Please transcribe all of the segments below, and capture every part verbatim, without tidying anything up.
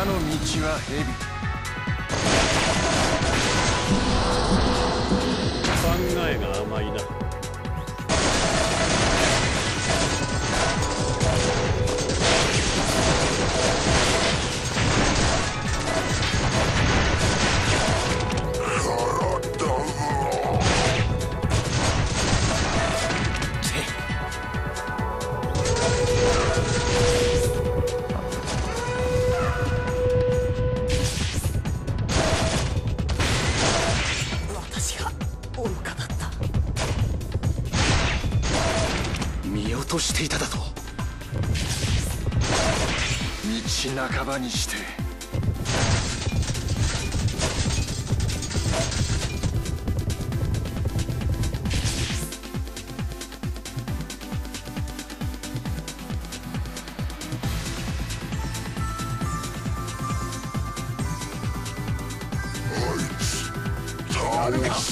矢の道は蛇。 考えが甘いな。 としていただと。道半ばにしてあいつ倒す。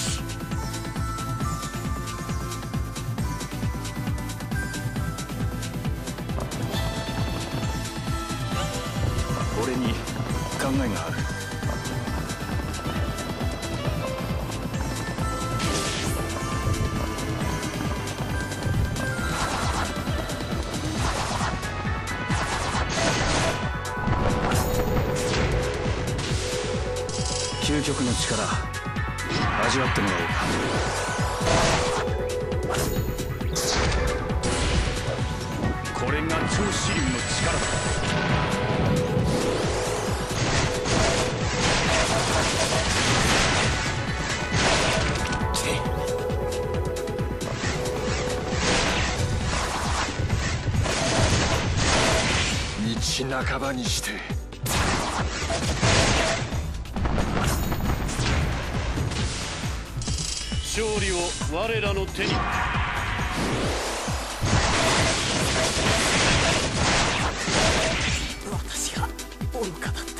俺に考えがある。究極の力味わってもらおうか。 これが超支流の力だ。 道半ばにして勝利を我らの手に。 私が愚かだった。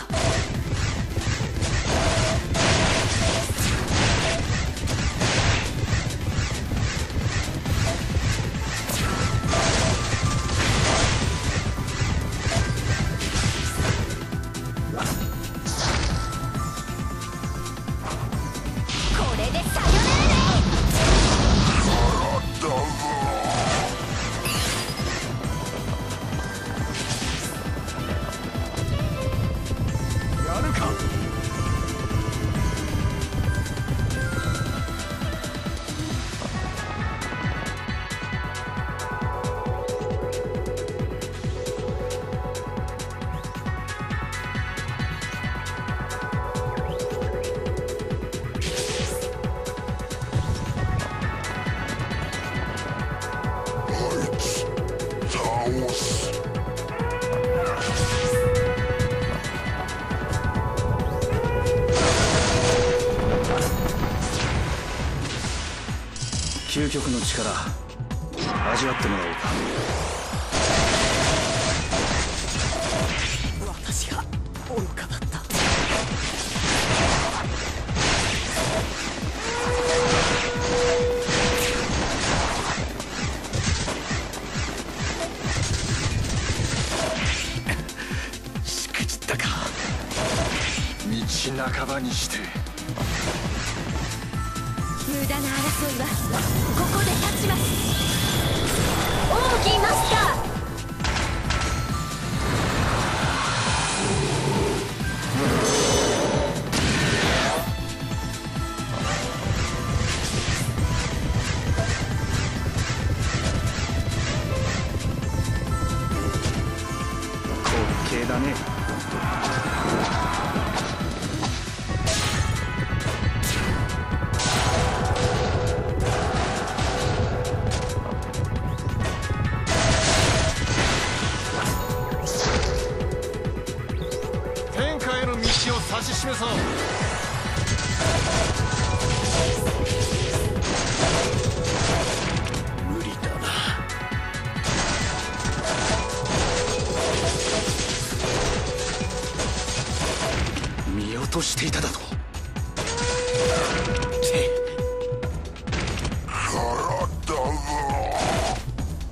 究極の力味わってもらおうか。 私が愚かだった。 しくじったか。道半ばにして無駄な争いはここで立ちます。奥義マスター。 滑稽だね。天下への道を指し示そう。無理だな。見落としていただと。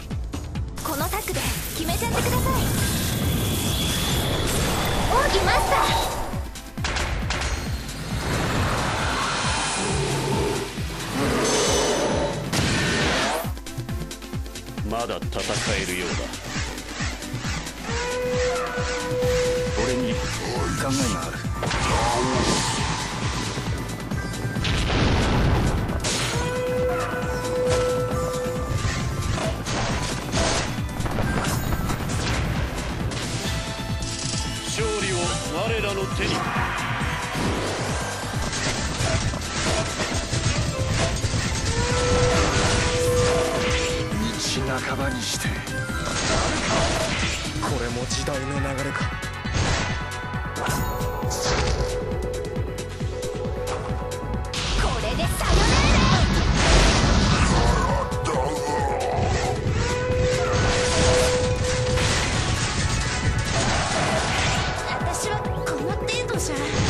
このタッグで決めちゃってください。奥義マスター。 戦えるようだ。 俺に考えがある。 勝利を我らの手に。 道半ばにしてこれも時代の流れか。 これでさよならだ。私はこの程度じゃ。